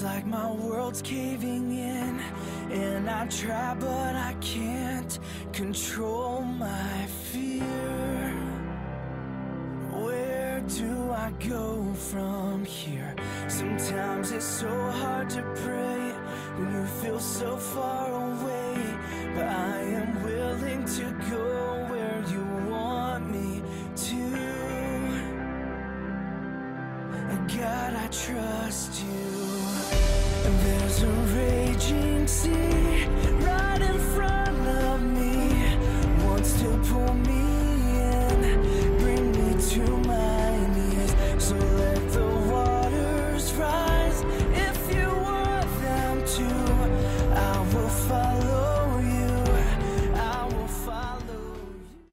like my world's caving in, and I try but I can't control my fear. Where do I go from here? Sometimes it's so hard to pray when you feel so far away, but I am willing to go where you want me to. God, I trust you. There's a raging sea right in front of me, wants to pull me